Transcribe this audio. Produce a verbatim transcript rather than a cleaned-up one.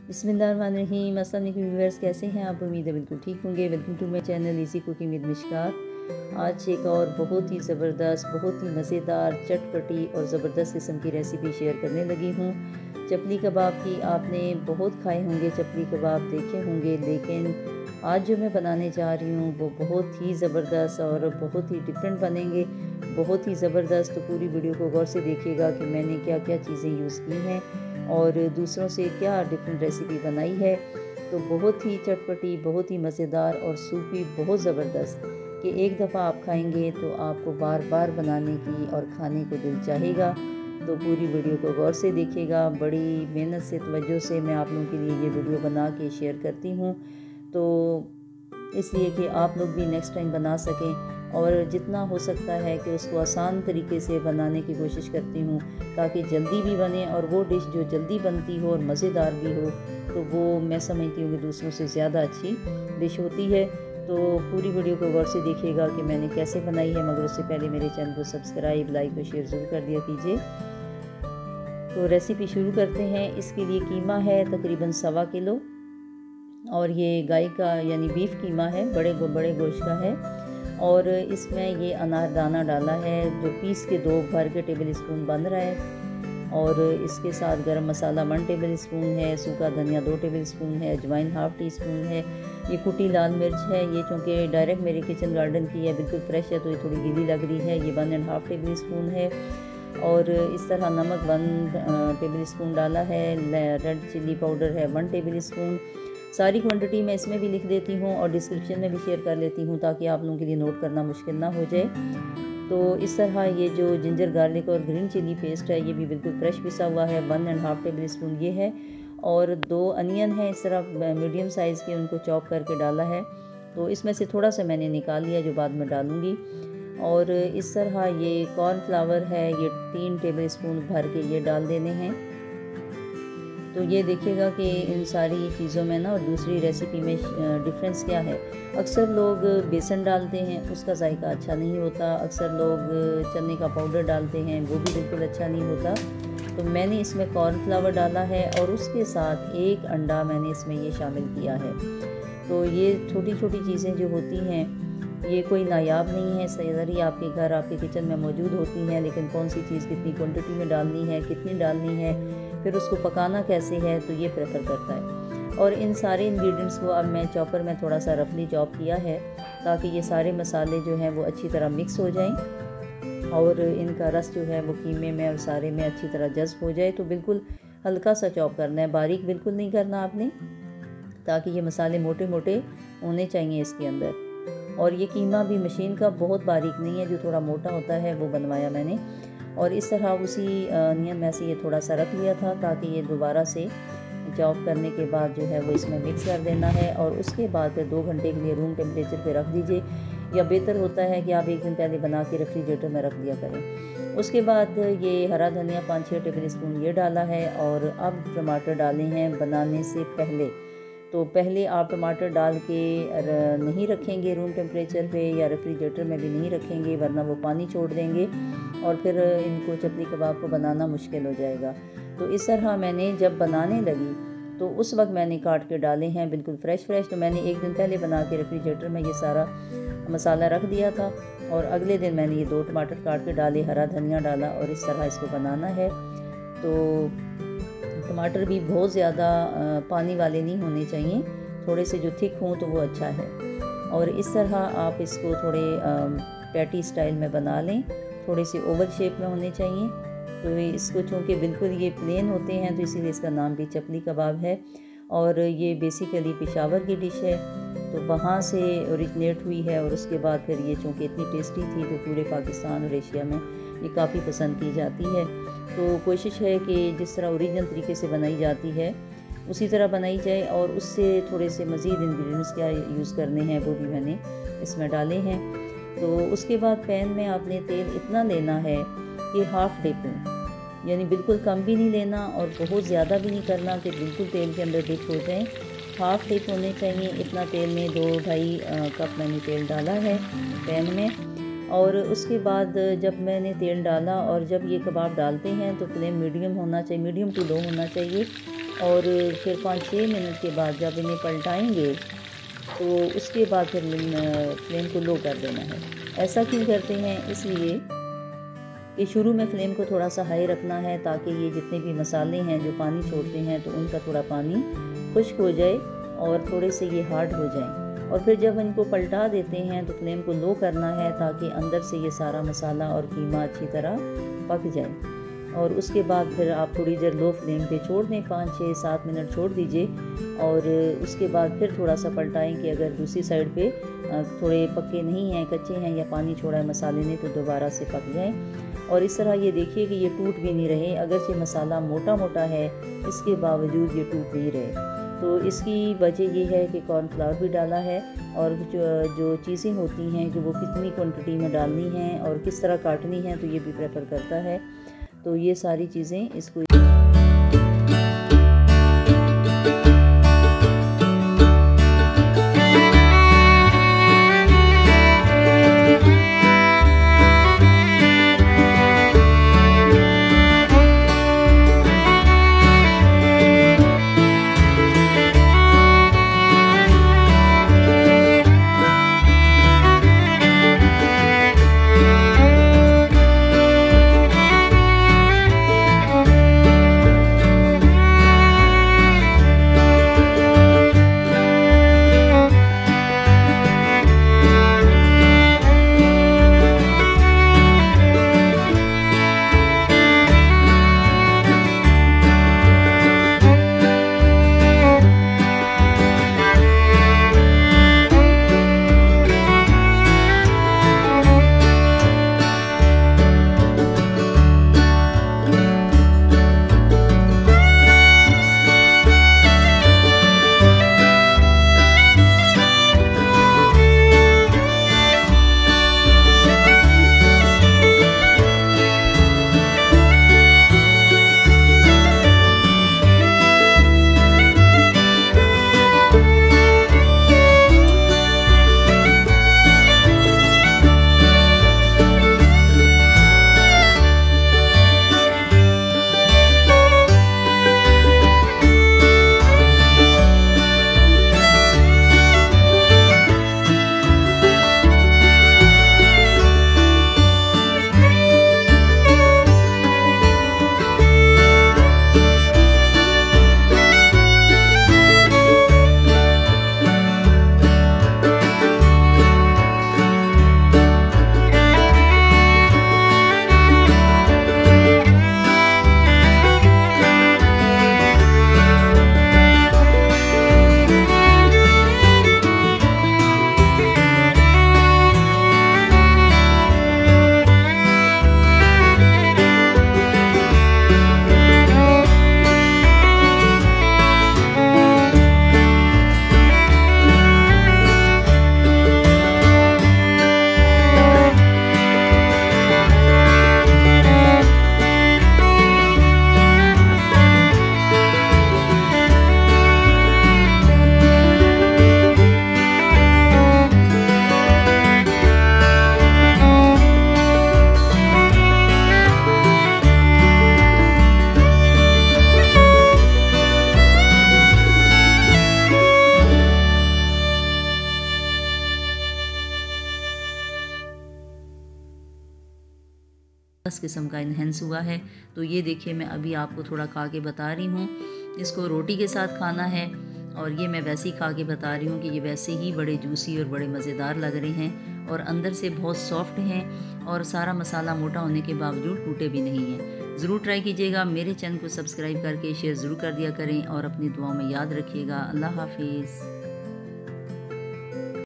बिस्मिल्लाहिर्रहमानिर्रहीम। अस्सलाम वालेकुम व्यूअर्स, कैसे हैं आप? उम्मीद है बिल्कुल ठीक होंगे। Welcome to my channel easy cooking with Mishkat. आज एक और बहुत ही ज़बरदस्त, बहुत ही मज़ेदार, चटपटी और ज़बरदस्त किस्म की रेसिपी शेयर करने लगी हूँ। चपली कबाब की आपने बहुत खाए होंगे, चपली कबाब देखे होंगे, लेकिन आज जो मैं बनाने जा रही हूँ वो बहुत ही ज़बरदस्त और बहुत ही डिफरेंट बनेंगे, बहुत ही ज़बरदस्त। तो पूरी वीडियो को गौर से देखिएगा कि मैंने क्या क्या चीज़ें यूज़ की हैं और दूसरों से क्या डिफरेंट रेसिपी बनाई है। तो बहुत ही चटपटी, बहुत ही मज़ेदार और सूपी, बहुत ज़बरदस्त कि एक दफ़ा आप खाएंगे तो आपको बार बार बनाने की और खाने को दिल चाहेगा। तो पूरी वीडियो को गौर से देखिएगा। बड़ी मेहनत से, तवज्जो से मैं आप लोगों के लिए ये वीडियो बना के शेयर करती हूँ, तो इसलिए कि आप लोग भी नेक्स्ट टाइम बना सकें और जितना हो सकता है कि उसको आसान तरीके से बनाने की कोशिश करती हूँ ताकि जल्दी भी बने। और वो डिश जो जल्दी बनती हो और मज़ेदार भी हो तो वो मैं समझती हूँ कि दूसरों से ज़्यादा अच्छी डिश होती है। तो पूरी वीडियो को गौर से देखिएगा कि मैंने कैसे बनाई है, मगर उससे पहले मेरे चैनल को सब्सक्राइब, लाइक और शेयर ज़रूर कर दिया कीजिए। तो रेसिपी शुरू करते हैं। इसके लिए कीमा है तकरीबन सवा किलो और ये गाय का यानी बीफ कीमा है, बड़े बड़े गोश्त का है। और इसमें ये अनारदाना डाला है जो पीस के दो भर के टेबल स्पून बन रहा है। और इसके साथ गरम मसाला वन टेबल स्पून है, सूखा धनिया दो टेबल स्पून है, अजवाइन हाफ़ टी स्पून है, ये कुटी लाल मिर्च है। ये चूँकि डायरेक्ट मेरे किचन गार्डन की है, बिल्कुल फ्रेश है, तो ये थोड़ी गीली लग रही है। ये one and half table spoon है। और इस तरह नमक वन टेबल स्पून डाला है। रेड चिल्ली पाउडर है वन टेबल स्पून। सारी क्वांटिटी मैं इसमें भी लिख देती हूँ और डिस्क्रिप्शन में भी शेयर कर लेती हूँ ताकि आप लोगों के लिए नोट करना मुश्किल ना हो जाए। तो इस तरह ये जो जिंजर गार्लिक और ग्रीन चिली पेस्ट है ये भी बिल्कुल फ्रेश पिसा हुआ है, one and half table spoon ये है। और दो अनियन है इस तरह मीडियम साइज़ के, उनको चॉप करके डाला है। तो इसमें से थोड़ा सा मैंने निकाल लिया जो बाद में डालूँगी। और इस तरह ये कॉर्नफ्लावर है, ये तीन टेबल स्पून भर के ये डाल देने हैं। तो ये देखिएगा कि इन सारी चीज़ों में ना और दूसरी रेसिपी में डिफरेंस क्या है। अक्सर लोग बेसन डालते हैं, उसका जायका अच्छा नहीं होता। अक्सर लोग चने का पाउडर डालते हैं, वो भी बिल्कुल अच्छा नहीं होता। तो मैंने इसमें कॉर्नफ्लावर डाला है और उसके साथ एक अंडा मैंने इसमें ये शामिल किया है। तो ये छोटी छोटी चीज़ें जो होती हैं ये कोई नायाब नहीं है, सही आपके घर आपके किचन में मौजूद होती हैं, लेकिन कौन सी चीज़ कितनी क्वांटिटी में डालनी है, कितनी डालनी है, फिर उसको पकाना कैसे है, तो ये प्रेफर करता है। और इन सारे इंग्रेडिएंट्स को अब मैं चॉपर में थोड़ा सा रफली चॉप किया है ताकि ये सारे मसाले जो हैं वो अच्छी तरह मिक्स हो जाएं और इनका रस जो है वो कीमे में और सारे में अच्छी तरह जज्ब हो जाए। तो बिल्कुल हल्का सा चॉप करना है, बारीक बिल्कुल नहीं करना आपने, ताकि ये मसाले मोटे मोटे होने चाहिए इसके अंदर। और ये कीमा भी मशीन का बहुत बारीक नहीं है, जो थोड़ा मोटा होता है वो बनवाया मैंने। और इस तरह उसी नियम में से ये थोड़ा सा रख लिया था ताकि ये दोबारा से चॉप करने के बाद जो है वो इसमें मिक्स कर देना है। और उसके बाद फिर दो घंटे के लिए रूम टेम्परेचर पे रख दीजिए, या बेहतर होता है कि आप एक दिन पहले बना के रेफ्रिजरेटर में रख दिया करें। उसके बाद ये हरा धनिया पाँच छः टेबल स्पून ये डाला है। और अब टमाटर डाले हैं बनाने से पहले। तो पहले आप टमाटर डाल के नहीं रखेंगे रूम टेम्परेचर पे या रेफ्रिजरेटर में भी नहीं रखेंगे, वरना वो पानी छोड़ देंगे और फिर इनको चपली कबाब को बनाना मुश्किल हो जाएगा। तो इस तरह मैंने जब बनाने लगी तो उस वक्त मैंने काट के डाले हैं बिल्कुल फ़्रेश फ्रेश। तो मैंने एक दिन पहले बना के रेफ्रिजरेटर में ये सारा मसाला रख दिया था और अगले दिन मैंने ये दो टमाटर काट के डाले, हरा धनिया डाला और इस तरह इसको बनाना है। तो टमाटर भी बहुत ज़्यादा पानी वाले नहीं होने चाहिए, थोड़े से जो थिक हों तो वो अच्छा है। और इस तरह आप इसको थोड़े पैटी स्टाइल में बना लें, थोड़े से ओवल शेप में होने चाहिए। तो इसको चूँकि बिल्कुल ये प्लेन होते हैं तो इसीलिए इसका नाम भी चपली कबाब है। और ये बेसिकली पेशावर की डिश है, तो वहाँ से ओरिजिनेट हुई है। और उसके बाद फिर ये चूँकि इतनी टेस्टी थी तो पूरे पाकिस्तान और एशिया में ये काफ़ी पसंद की जाती है। तो कोशिश है कि जिस तरह ओरिजिनल तरीके से बनाई जाती है उसी तरह बनाई जाए। और उससे थोड़े से मज़ीद इंग्रेडिएंट्स क्या यूज़ करने हैं वो भी मैंने इसमें डाले हैं। तो उसके बाद पैन में आपने तेल इतना लेना है कि हाफ़ डिप हो, यानी बिल्कुल कम भी नहीं लेना और बहुत ज़्यादा भी नहीं करना कि बिल्कुल तेल के अंदर डिप हो जाए। हाफ़ डिप होने चाहिए इतना तेल में। दो ढाई कप मैंने तेल डाला है पैन में। और उसके बाद जब मैंने तेल डाला और जब ये कबाब डालते हैं तो फ्लेम मीडियम होना चाहिए, मीडियम टू लो होना चाहिए। और फिर पाँच छः मिनट के बाद जब इन्हें पलटाएंगे तो उसके बाद फिर फ्लेम को लो कर देना है। ऐसा क्यों करते हैं? इसलिए कि शुरू में फ्लेम को थोड़ा सा हाई रखना है ताकि ये जितने भी मसाले हैं जो पानी छोड़ते हैं तो उनका थोड़ा पानी खुश्क हो जाए और थोड़े से ये हार्ड हो जाएं। और फिर जब इनको पलटा देते हैं तो फ्लेम को लो करना है ताकि अंदर से ये सारा मसाला और कीमा अच्छी तरह पक जाए। और उसके बाद फिर आप थोड़ी देर लो फ्लेम पे छोड़ दें, पाँच छः सात मिनट छोड़ दीजिए। और उसके बाद फिर थोड़ा सा पलटाएं कि अगर दूसरी साइड पे थोड़े पक्के नहीं हैं, कच्चे हैं या पानी छोड़ा है मसाले ने, तो दोबारा से पक जाएं। और इस तरह ये देखिए कि ये टूट भी नहीं रहे। अगरचे मसाला मोटा मोटा है, इसके बावजूद ये टूट नहीं रहे। तो इसकी वजह ये है कि कॉर्नफ्लावर भी डाला है और जो जो चीज़ें होती हैं कि वो कितनी क्वांटिटी में डालनी हैं और किस तरह काटनी है, तो ये भी प्रेफर करता है। तो ये सारी चीज़ें इसको इस किस्म का इन्हेंस हुआ है। तो ये देखिए मैं अभी आपको थोड़ा खा के बता रही हूँ। इसको रोटी के साथ खाना है और ये मैं वैसे ही खा के बता रही हूँ कि ये वैसे ही बड़े जूसी और बड़े मज़ेदार लग रहे हैं और अंदर से बहुत सॉफ्ट हैं और सारा मसाला मोटा होने के बावजूद टूटे भी नहीं हैं। ज़रूर ट्राई कीजिएगा। मेरे चैनल को सब्सक्राइब करके शेयर ज़रूर कर दिया करें और अपनी दुआओं में याद रखिएगा। अल्लाह हाफिज़।